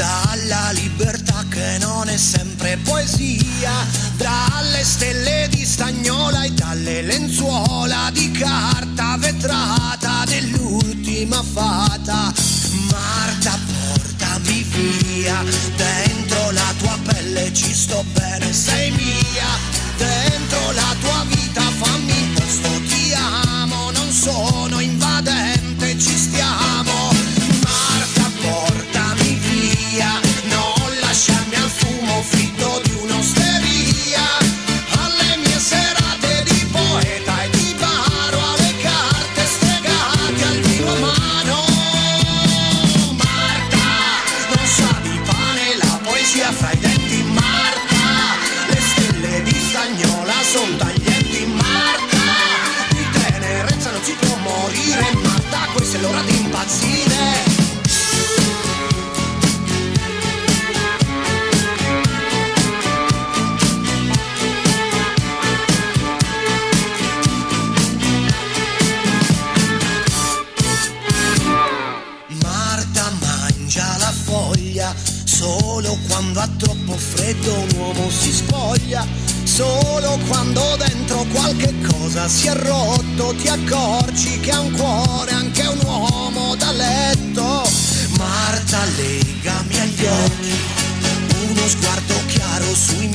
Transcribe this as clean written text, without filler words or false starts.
dalla libertà che non è sempre poesia, dalle stelle di stagnola e dalle lenzuola di carta vetrata dell'ultima fata. Marta, portami via, dentro la tua pelle ci sto bene, sei mia, dentro la tua vita fammi un posto, ti amo, non sono invadente, ci stiamo. Marta, portami via, non lasciarmi al fumo fritto di un'osteria, alle mie serate di poeta e di baro, alle carte stregate al vino a mano. Marta, non sa di pane la poesia fra i denti. Marta, le stelle di stagnola son taglienti. Marta, di tenerezza non si può morire. Marta, questa è l'ora di impazzire. Marta mangia la foglia, solo quando ha troppo freddo un uomo si spoglia, solo quando dentro qualche cosa si è rotto ti accorgi che ha un cuore anche un uomo da letto. Marta, legami agli occhi, uno sguardo chiaro sui